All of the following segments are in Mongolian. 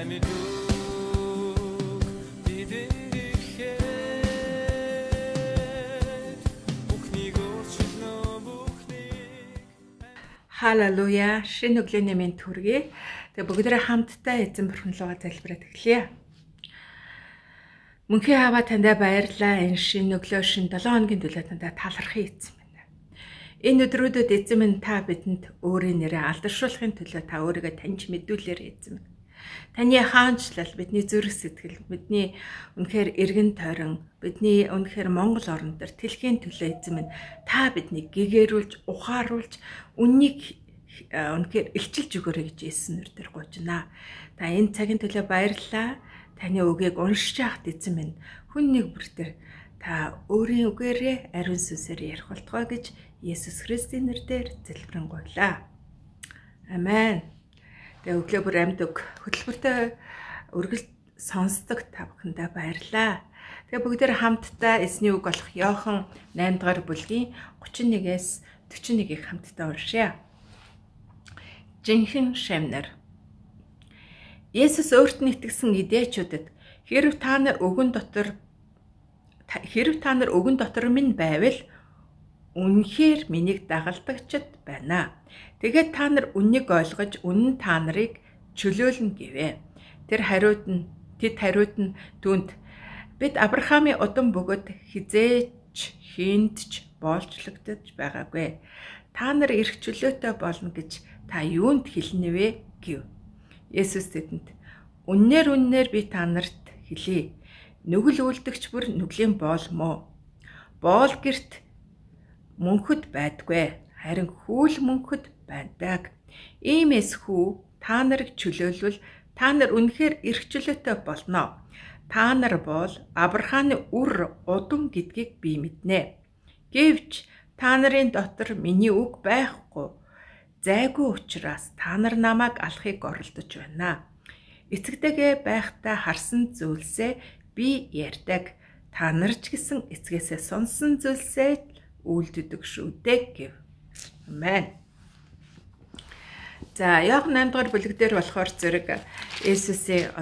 Халелуя, шинэ өглөөний мэнд хүргэе. Тэгээ бүгдээрээ хамтдаа эзэн бурхан руугаа залбираад эхлэе. Мөнхийн Аава тандаа баярлалаа. Энэ шинэ өглөө, шинэ 7 хоногийн төлөө тандаа талархъя эзэн минь. Энэ өдрүүдэд эзэн минь та бидэнд өөрийн нэрээ алдаршуулахын төлөө та өөрийгөө таньж мэдүүлээрэй эзэн минь. Таны хаанчлал, бидний зүрх сэтгэл, бидний үнэхээр эргэн тойрон, бидний үнэхээр Монгол орн дээр тэлхийн төлөө эзэн минь та биднийг гэгэрүүлж, ухааруулж, үннийг үнэхээр илчилж өгөөрэй гэж Есүс нэрээр гуйж байна. Та энэ цагийн төлөө баярлалаа. Таны үгийг уншиж байхад эзэн минь хүн нэг бүртэр та өөрийн үгээрээ ариун сүнсээр ярих болтугай гэж Есүс Христийн нэрээр залбирanгуйлаа. Амен. Тэгээ өглөө бүр амьд хөтөлбөртэй үргэлж сонсдог та бүхэндээ баярлалаа. Тэгээ бүгдээр хамтдаа эзний үг болох Иохан 8 дугаар бүлгийн 31-ээс 41-ийг хамтдаа уншъя. Жинхэнэ шавнар. Есүс өөрт нь итгэсэн идээчүүдэд хэрв та нар өгөн дотор минь байвал үнэхээр миний дагалдагчд байна. Тэгээд та нар үннийг ойлгож үнэн та нарыг чөлөөлнө гэвэ. Тэд хариуд нь түүнд бид Авраамийн удам бөгөөд хизээч хиндч боолчлогдож байгаагүй. Та нар эрх чөлөөтэй болно гэж та юунд хэлнэ вэ гэв. Есүс тэдэнд үннээр би та нарт хэлье. Нүгэл үлдэгч бүр нүглийн боол мó. Боол гэрт мөнхөд байдгүй. Харин хүүл мөнхөд байдаг. Иймээс хүү та нарыг чөлөөлвөл та нар үнэхээр эрх чөлөөтэй болно. Та нар бол Авраамийн үр удам гэдгийг би мэднэ. Гэвч та нарын дотор миний үг байхгүй. Зайгүй учраас та нар намайг алахыг оролдож байна. Эцэгтэйгээ байхдаа харсан зүйлсээ би ярьдаг. Та нар ч гэсэн эцгээсээ сонсон зүйлсээ үйлддэг шүү дээ гэв. Амен. За, Иохан 8 дугаар бүлэг дээр болохоор зэрэг Есүсийн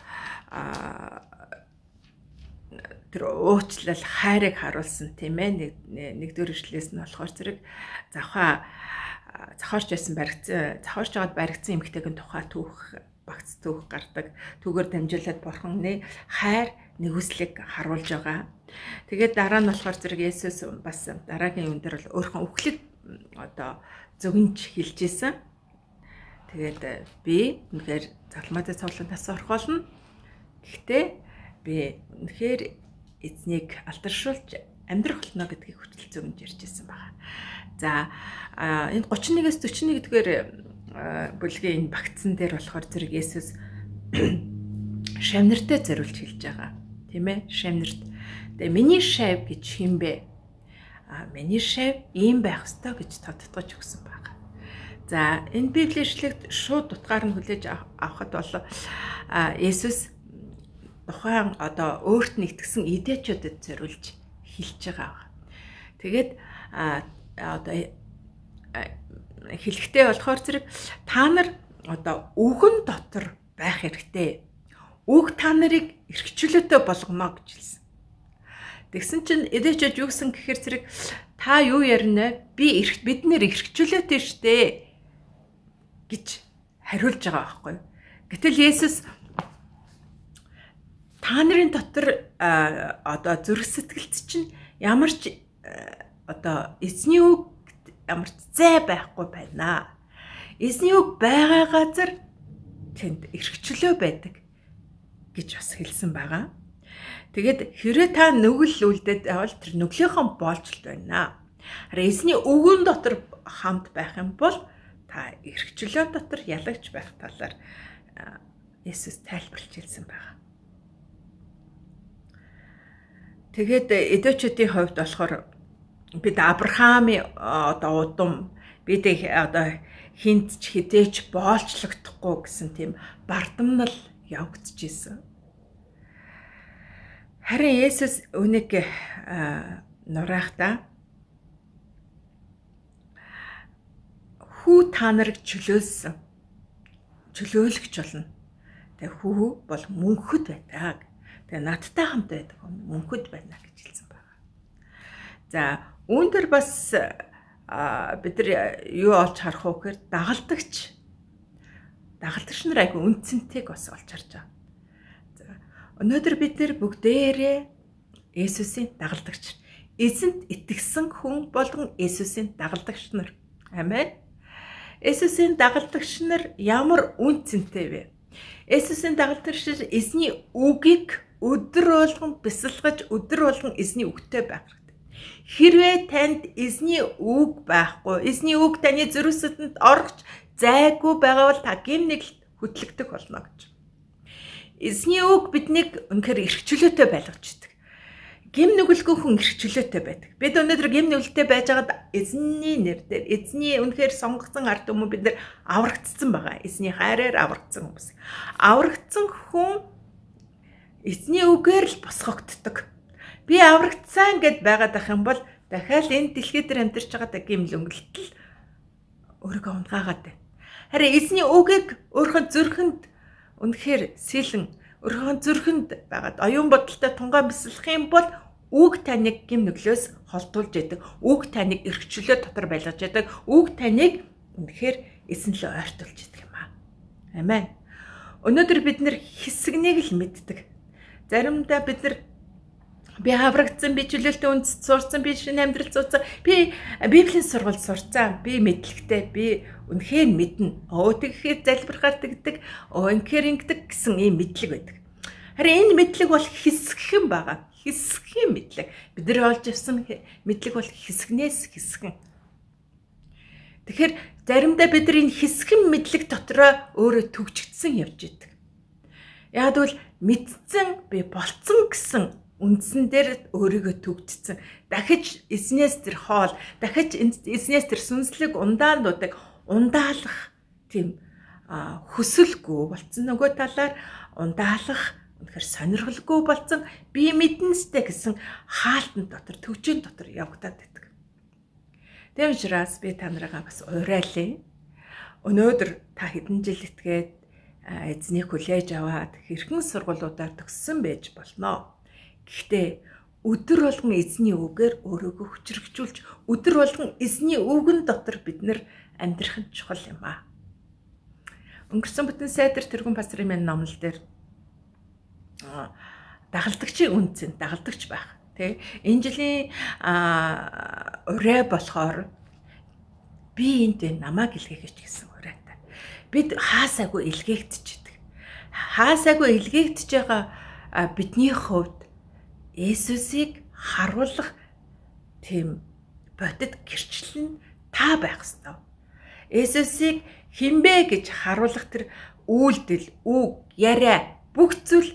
тэр уучлал хайрыг харуулсан тийм ээ. Нэгдүгээр ишлээс нь болохоор зэрэг зохиорч жагаад баригдсан эмэгтэйгийн тухай багц түүх гардаг. Түүгээр дамжуулаад бурханы хайр нэгүслийг харуулж байгаа. Тэгээд дараа нь болохоор зэрэг Есүс бас дараагийн юм дээр бол өөрхөн үхлийг зөвгөнж хэлж ийсэн. Тэгээд би үнэхээр загламаатай цовлон тас орох болно. Гэхдээ би үнэхээр эзнийг алдаршуулж амьдрах болно гэдгийг хүртэл зөвгөнж ярьж ийсэн байна. За энэ 31-ээс 41-р бүлгийн энэ багтсан дээр болохоор зэрэг Есүс шавнартай зориулж хэлж байгаа. Тийм ээ? Шавнарт. Тэгээ миний шав гэж хэм бэ? Миний шав ийм байх ёстой гэж тодтогч өгсөн байна. За энэ библийн ишлэгт шууд утгаар нь хүлээж авахад бол Есүс тухайн өөрт нь итгэсэн идээчүүдэд зориулж хэлж байгаа. Тэгээд хэлэхдээ болохоор зэрэг та нар үгэн дотор байх хэрэгтэй. Үг та нарыг эрхчлөөтэй болгоно гэж хэлсэн. Тэгсэн чинь идээчүүд юу гэсэн гэхээр зэрэг та юу ярина вэ? Бид нэр эрхчлөөтэй штэ гэж хариулж байгаа байхгүй. Гэтэл Есүс та нарын дотор зүрх сэтгэлд чинь ямар ч эзний үг ямар ч зай байхгүй байна. Эзний үг байгаа газар тэнд эрхчлөө байдаг гэж бас хэлсэн байгаа. Тэгээд хэрэг та нүгэл үлдээд авал тэр нүглийнхэн боолчлт байна. Харин эзний үгэн дотор хамт байх юм бол та эрхчлөө дотор ялагч байх талаар Есүс тайлбарлаж хэлсэн байгаа. Тэгээд эдөөчүүдийн хувьд болохоор бид Авраамийн удам бид хинт ч хідээч боолчлогдохгүй гэсэн тийм бардамнал явагдаж исэн. Харин Есүс үнийг нураахта хүү та нарыг чөлөөлсөн. Чөлөөлөгч болно. Тэгээ хүү бол мөнхөд байдаг. Тэгээ надтай хамт байдаг мөнхөд байна гэж хэлсэн байна. За үүн дээр бас бид нар юу олж харах уу гэхээр дагалдагч нар айгүй үнцэнтэйг бас олж харж байгаа. За өнөөдөр бид нар бүгдээрээ Есүсийн дагалдагч. Эзэнт итгэсэн хүн болгон Есүсийн дагалдагч нар. Амен. Есүсийн дагалдагч нар ямар үнцэнтэй вэ? Есүсийн дагалдагч нар эзний үгийг өдөр болгон бясалгаж, өдөр болгон эзний үгтэй байх хэрэгтэй. Хэрвээ танд эзний үг байхгүй, эзний үг таны зүрх сэтгэлд орж зайгүй байгаа бол та гимнэглэлд хөтлөгдөх болно гэж. Эзний үг биднийг үнэхээр эрх чөлөөтэй байлгаж. Гим нүгэлгүй хүн эрх чөлөөтэй байдаг. Бид өнөөдөр гим нүгэлтэй байжгаад эзний нэрээр эзний үнэхээр сонгогдсон ард түмэн бид нар аврагдсан байгаа. Эзний хайраар аврагдсан хүмүүс. Аврагдсан хүн эзний үгээр л босгогддог. Би аврагдсан гэд байгаад ах юм бол дахиад энэ дэлхий дээр амьдарч байгаа гим нүгэлт л өөрийгөө унгаагаад байна. Харин эзний үгийг өөрийнхөө зүрхэнд үнэхээр сэлэн өөрийнхөө зүрхэнд байгаад оюун бодолтой тунгаан бясалгах юм бол үг таныг гим нүглөөс холдуулж яадаг. Үг таныг эрх чөлөө дотор байлгаж яадаг. Үг таныг үнэхээр эзэн лөө ойртуулж яадаг юм аа. Амен. Өнөөдөр бид нэр хэсэгнийг л мэддэг. Заримдаа бид нар би аврагдсан, би чөлөөлтөй үндэс сурсан, би шинэ амьдрал зууцсан, би Библийн сургалт сурцсан, би мэдлэгтэй, би үнэхээр мэднэ. Тэгэхээр залбирахаар тэгдэг, үнэхээр ингэдэг гэсэн ийм мэдлэг байдаг. Харин энэ мэдлэг бол хэсэгхэн байгаа. Хэсгийн мэдлэг. Бид нар олж авсан мэдлэг бол хэсгнээс хэсгэн. Тэгэхээр заримдаа бид нар энэ хэсгэн мэдлэг дотроо өөрөө төгжигдсэн явж идэг. Яг бол мэдсэн, би болцсон гэсэн үндсэн дээр өөрийгөө төгжсөн. Дахиж эзнээс тэр хоол, дахиж эзнээс тэр сүнслэг ундаануудыг ундаалах тийм хүсэлгүй болцсон. Нөгөө талаар ундаалах үнэхээр сонирхолгүй болцсон. Би мэднэстэй гэсэн хаалтан дотор, төвчийн дотор явагдаад байдаг. Тийм учраас би та нарыгаа бас уриалъя. Өнөөдөр та хэдэн жил итгээд эзнийг хүлээж аваад хэрхэн сургуулиудаар төгссөн байж болно. Гэхдээ өдөр болгон эзний үгээр өөрийгөө хүчрхжүүлж, өдөр болгон эзний үгэн дотор бид нар амьдрах нь чухал юм аа. Өнгөрсөн бүтэн сайдар тэргүүн пастрын минь номлол дээр дагалдагчийн үнцэн, дагалдагч байх. Тэ энэ жилийн урай болохоор би энд намайг илгээгч гэсэн урайтай. Бид хаасаагүй илгээгдчихэдэг. Хаасаагүй илгээгдэж байгаа бидний хувьд Есүсийг харуулах тийм бодит гэрчлэл нь та байх ёстой. Есүсийг хинбэ гэж харуулах тэр үйлдэл, үг, яриа бүх зүйл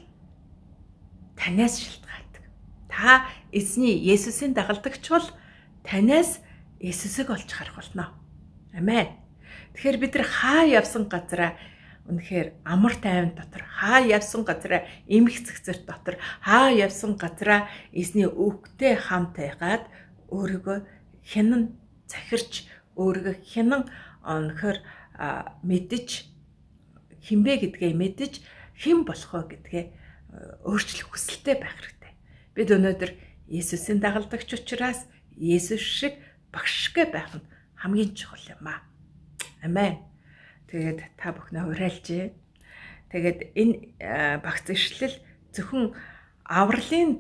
танаас шалтгаалдаг. Та эзний Есүсийн дагалдагч бол танаас Есүсийг олж харах болно. Амен. Тэгэхээр бид нар хаа явсан газараа үнэхээр амар тайван дотор, хаа явсан газараа эмх цэгцэрт дотор, хаа явсан газараа эзний үгтэй хамт байгаад өөрийгөө хянан захирч, өөрийгөө хянан онохор мэдж, хинбэ гэдгээ мэдж, хэн болох вэ гэдгээ өөрчлөх хүсэлтэй байх хэрэгтэй. Бид өнөөдөр Есүсийн дагалдагч учраас Есүс шиг багшгүй байх нь хамгийн чухал юм аа. Амен. Тэгээд та бүхнээ уриалжээ. Тэгээд энэ багц ишлэл зөвхөн авралын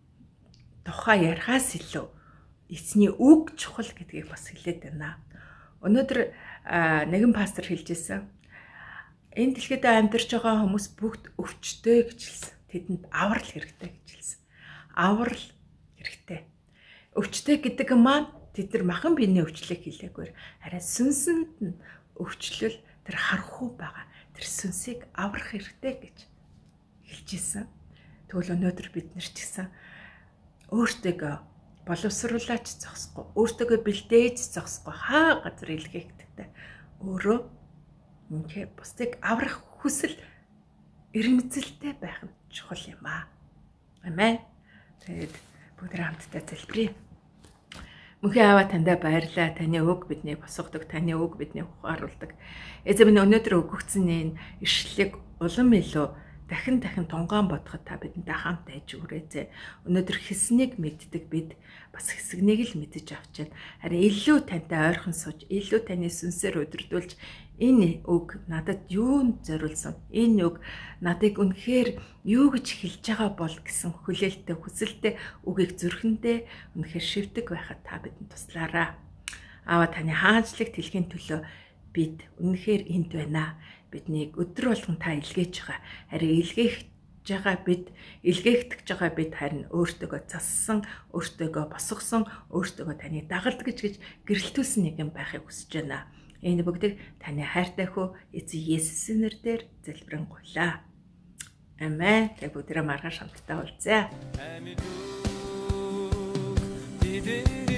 тухай ярихаас илүү эзний үг чухал гэдгийг бас хэлээд байна. Өнөөдөр нэгэн пастор хэлжсэн. Энэ дэлхийд амьдарч байгаа хүмүүс бүгд өвчтөй гэж хэлсэн. Тэдэнд аврал хэрэгтэй гэж хэлсэн. Аврал хэрэгтэй. Өвчтөй гэдэг маань тэд нар махан биений өвчлөлийг хэлээгүй. Харин сүнсэнд нь өвчлөл тэр харахгүй байгаа. Тэр сүнсийг аврах хэрэгтэй гэж хэлжсэн. Тэгвэл өнөөдөр бид нар ч гэсэн өөртөө боловсруулаач зогсохгүй, өөртөө бэлдээж зогсохгүй хаа газар илгээхдэгтэй өөрөө үнэхээр бусдыг аврах хүсэл эрмэлзэлтэй байх нь чухал юм аа. Амен. Тэгээд бүгд хамтдаа залбирая. Мөнхийн Аава тандаа баярлалаа. Таны үг биднийг босгодог, таны үг биднийг ухааруулдаг. Эзэн минь өнөөдөр өгөгдсөн энэ ишлэлийг улам илүү дахин тунгаан бодоход та бидэнтэй хамт байж өгөөрэй. Өнөөдөр хэснийг мэддэг бид бас хэсэгнийг л мэдэж авч байна. Харин илүү тантай ойрхон сууж, илүү таны сүнсээр удирдуулж энэ үг надад юунд зориулсан? Энэ үг надыг үнэхээр юу гэж хэлж байгаа бол гэсэн хүлээлттэй, хүсэлтэй үгийг зүрхэндээ үнэхээр шивдэг байхад та бидэнд туслаарай. Аава таны хаанчлаг дэлхийн төлөө бид үнэхээр энд байна. Биднийг өдөр болгон та илгээж байгаа. Харин илгээгдэж байгаа бид харин өөртөөгөө зассан, өөртөөгөө босгосон, өөртөөгөө таны дагалд гэж гэрэлтүүлсэн нэгэн байхыг хүсэж байна. Энэ бүгдийг таны хайртай хүү эзэн Есүсийн нэрээр залбирanгуйлаа. Амен. Тэг бүгдээрээ маргааш хамтдаа уулзъя.